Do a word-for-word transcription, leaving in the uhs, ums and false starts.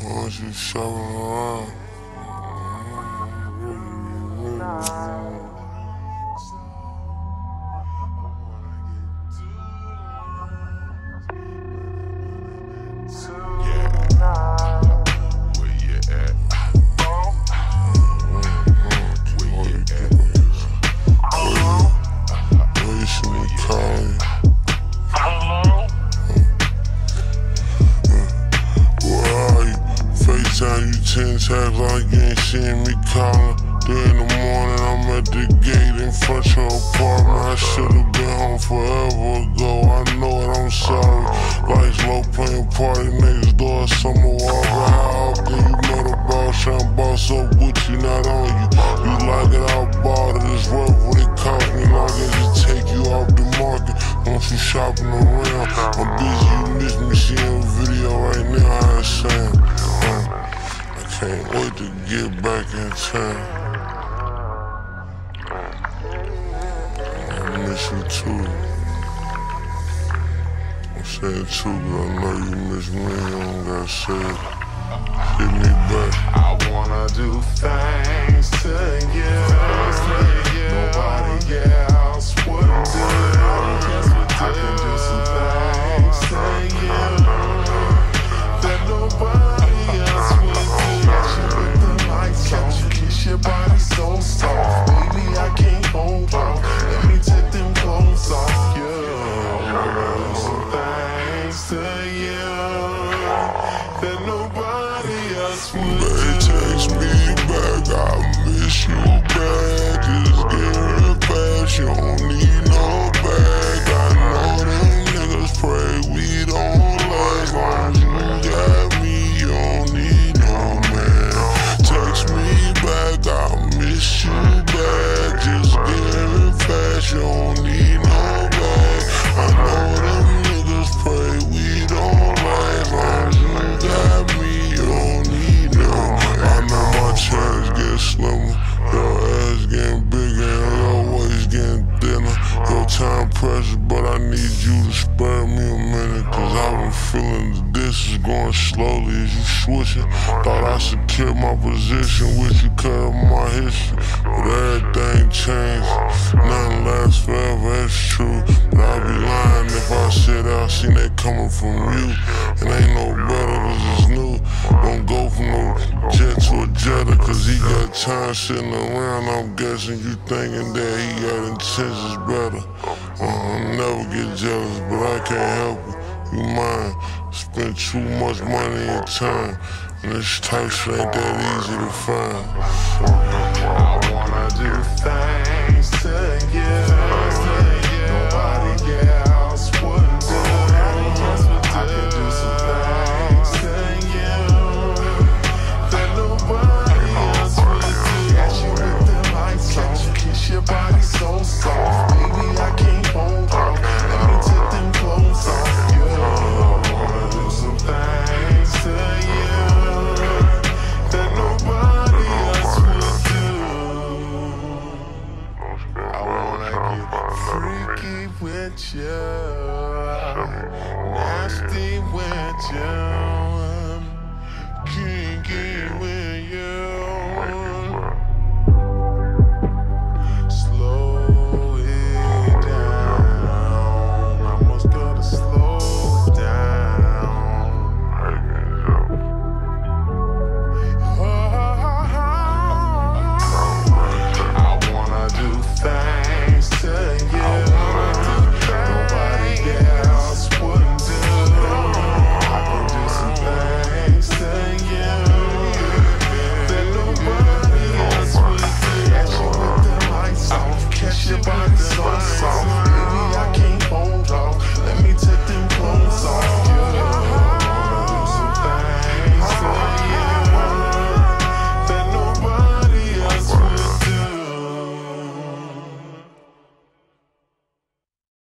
Once you shopping around, ten times like you ain't seen me calling. Three in the morning, I'm at the gate in front of your apartment. I should've been home forever ago. I know it, I'm sorry. Lights low, playing party next door. Summer walker, how often you met a boss trying boss up with you, not on you. You like it, I bought it. It's worth what it cost me. Long as it take you off the market. Once you shopping around, I'm busy. You miss me seeing a video right now. I ain't saying. Can't wait to get back in town. I miss you too. I'm saying too, but I know you miss me. You don't gotta say it. Hit me back. I wanna do things to you. Nobody else would do. I can do some things to you that nobody else would do. Your body so soft, baby, I can't hold on. Let me take them clothes off you. Some things to you that nobody else would do. Babe, text me back, I miss you bad. Just get it fast, you don't need no bag. I know them niggas pray we don't last. Long as you got me, you don't need no man. Text me back, I miss you bad. Just get it fast, you don't need no bag. I know them niggas pray we don't last. Long as you got me, you don't need no man. I know my chest get slimmer, your ass getting bigger and your waist getting thinner. Your time precious, but I need you to spare me a minute. Cause I've been feeling the distance going slowly as you switching. Thought I secured my position with you, cut up my history. But everything changed, nothing lasts forever, that's true. But I'd be lying if I said I seen that coming from you. And ain't no better cause it's new. Don't go from no jet to a Jetta cause he got time sitting around. I'm guessing you thinking that he got intentions better. uh, I'll never get jealous, but I can't help it. You mine, spend too much money and time, and this type shit ain't that easy to find. I wanna do things to you.